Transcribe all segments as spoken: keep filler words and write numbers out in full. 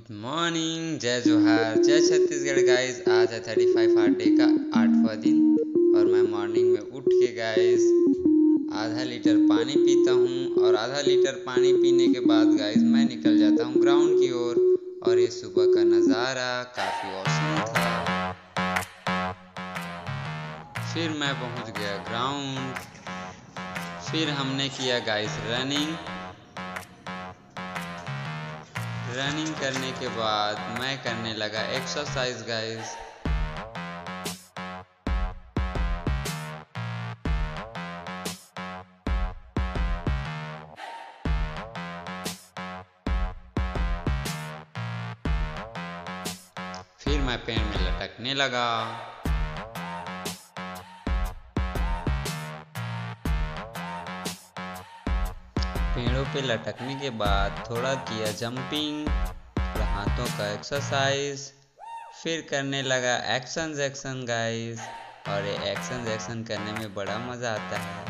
Good morning, जय जोहार, जय छत्तीसगढ़ गाइस। आज है थर्टी फाइव हार्ड डे का आठवां दिन और मैं मॉर्निंग में उठ के गाइस आधा लीटर पानी पीता हूँ और आधा लीटर पानी पीने के बाद गाइस मैं निकल जाता हूँ ग्राउंड की ओर। और, और ये सुबह का नज़ारा काफ़ी औसम था। फिर मैं पहुँच गया ग्राउंड। फिर हमने किया गाइस रनिंग। रनिंग करने के बाद मैं करने लगा एक्सरसाइज गाइस। फिर मैं पेड़ में लटकने लगा। पेड़ों पे लटकने के बाद थोड़ा किया जंपिंग, हाथों का एक्सरसाइज। फिर करने लगा एक्शन जैक्शन गाइस। और ये एक्शन जैक्शन करने में बड़ा मज़ा आता है।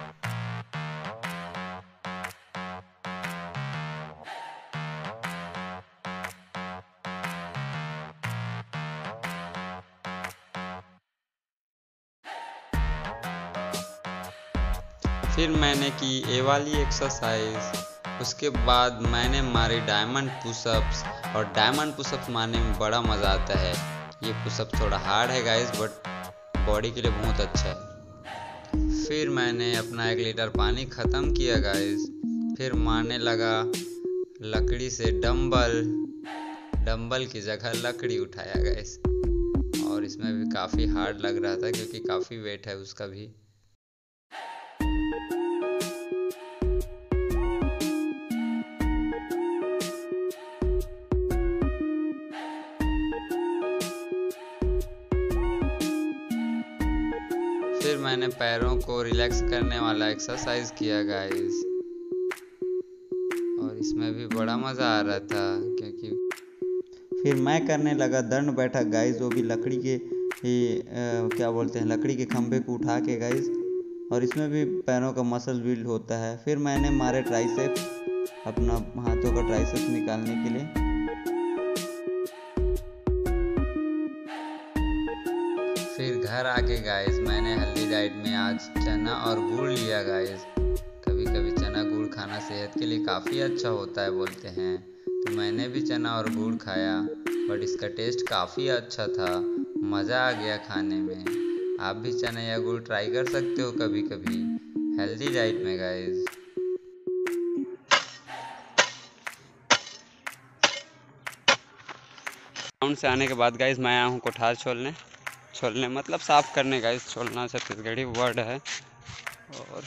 फिर मैंने की ये वाली एक्सरसाइज। उसके बाद मैंने मारे डायमंड पुशअप्स और डायमंड पुशअप्स मारने में बड़ा मज़ा आता है। ये पुशअप थोड़ा हार्ड है गाइस बट बॉडी के लिए बहुत अच्छा है। फिर मैंने अपना एक लीटर पानी ख़त्म किया गाइस। फिर मारने लगा लकड़ी से डंबल। डंबल की जगह लकड़ी उठाया गाइस और इसमें भी काफ़ी हार्ड लग रहा था क्योंकि काफ़ी वेट है उसका भी। फिर मैंने पैरों को रिलैक्स करने वाला एक्सरसाइज किया गाइस और इसमें भी बड़ा मज़ा आ रहा था क्योंकि फिर मैं करने लगा दंड बैठक गाइस, वो भी लकड़ी के ए, आ, क्या बोलते हैं लकड़ी के खंभे को उठा के गाइस। और इसमें भी पैरों का मसल बिल्ड होता है। फिर मैंने मारे ट्राइसेप्स, अपना हाथों का ट्राइसेप्स निकालने के लिए। फिर घर आके गाइस मैंने हेल्दी डाइट में आज चना और गुड़ लिया गाइस। कभी कभी चना गुड़ खाना सेहत के लिए काफ़ी अच्छा होता है बोलते हैं, तो मैंने भी चना और गुड़ खाया बट इसका टेस्ट काफ़ी अच्छा था। मज़ा आ गया खाने में। आप भी चना या गुड़ ट्राई कर सकते हो कभी कभी हेल्दी डाइट में गाइस। ग्राउंड से आने के बाद गाइस मैं आया हूँ कोठार छोलने छोलने मतलब साफ़ करने गाइस। छोलना छत्तीसगढ़ी वर्ड है। और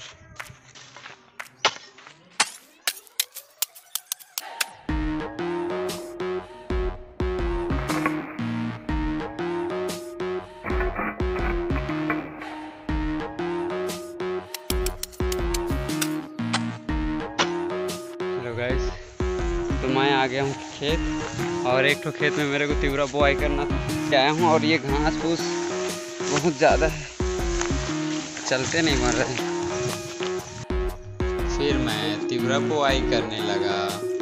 हेलो गाइस, तो मैं आ गया हूँ खेत और एक तो खेत में मेरे को तिवरा बोआई करना था। आया हूँ और ये घास फूस बहुत ज़्यादा है, चलते नहीं मर रहे। फिर मैं तिवरा बोआई करने लगा।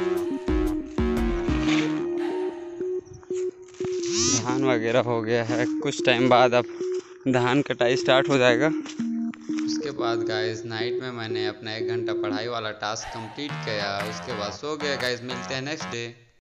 धान वगैरह हो गया है, कुछ टाइम बाद अब धान कटाई स्टार्ट हो जाएगा। उसके बाद गाइस नाइट में मैंने अपना एक घंटा पढ़ाई वाला टास्क कंप्लीट किया। उसके बाद सो गया गाइस। मिलते हैं नेक्स्ट डे।